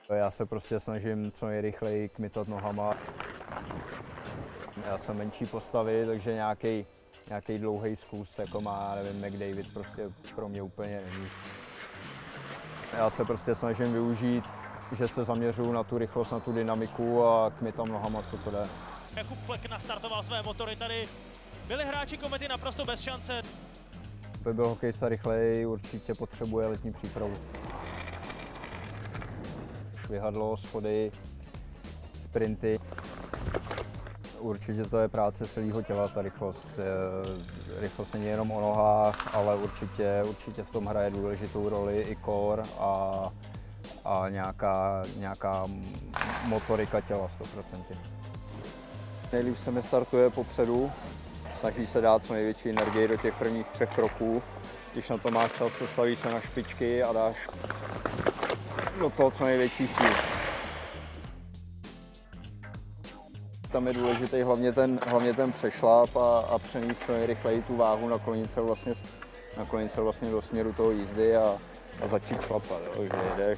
Já se prostě snažím co nejrychleji kmitat nohama. Já jsem menší postavy, takže nějaký dlouhý zkus, jako má, nevím, McDavid, prostě pro mě úplně není. Já se prostě snažím využít, že se zaměřuju na tu rychlost, na tu dynamiku a kmitám nohama, co to jde. Jakub Flek nastartoval své motory tady. Byli hráči Komety naprosto bez šance. Aby byl hokejista rychleji, určitě potřebuje letní přípravu. Švihadlo, schody, sprinty. Určitě to je práce celého těla, ta rychlost. Rychlost není jenom o nohách, ale určitě v tom hraje důležitou roli i core a nějaká motorika těla 100%. Nejlíp se mi startuje popředu, snaží se dát co největší energii do těch prvních 3 kroků. Když na to máš čas, postavíš se na špičky a dáš do toho co největší sílu. Tam je důležitý hlavně ten přešlap a přenést co nejrychleji tu váhu, naklonit se vlastně do směru toho jízdy a začít šlapat, že jdeš.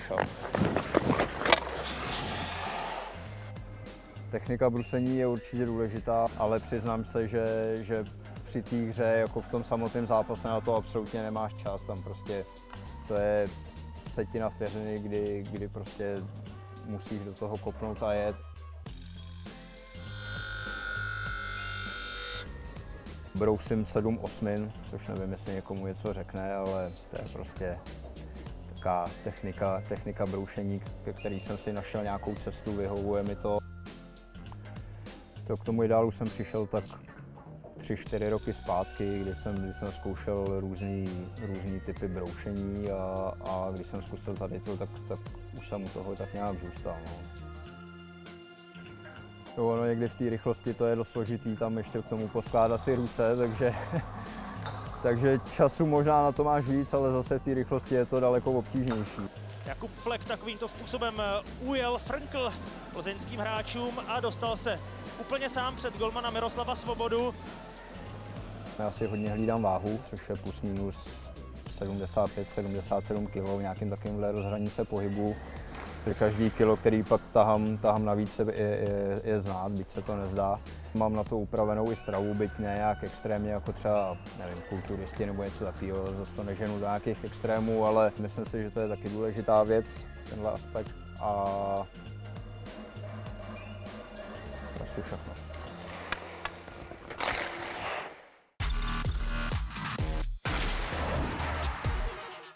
Technika brusení je určitě důležitá, ale přiznám se, že při té hře, jako v tom samotném zápase, na to absolutně nemáš čas. Tam prostě to je setina vteřiny, kdy prostě musíš do toho kopnout a jet. Brousím 7 osmin, což nevím, jestli někomu něco řekne, ale to je prostě taková technika broušení, ke který jsem si našel nějakou cestu, vyhovuje mi to. K tomu ideálu jsem přišel tak 3-4 roky zpátky, kdy jsem zkoušel různý typy broušení a když jsem zkusil tady to, tak už jsem u toho tak nějak zůstal. No. Ono někdy v té rychlosti to je dost složitý, tam ještě k tomu poskládat ty ruce, takže času možná na to máš víc, ale zase v té rychlosti je to daleko obtížnější. Jakub Flek takovýmto způsobem ujel frnkl plzeňským hráčům a dostal se úplně sám před golmana Miroslava Svobodu. Já si hodně hlídám váhu, což je plus minus 75-77 kg, nějakým takovýmhle rozhranice pohybu. Každý kilo, který pak tahám navíc, je znát, byť se to nezdá. Mám na to upravenou i stravu, byť ne nějak extrémně, jako třeba, nevím, kulturisti nebo něco takového, zase to neženu do nějakých extrémů, ale myslím si, že to je taky důležitá věc, tenhle aspekt. A suša.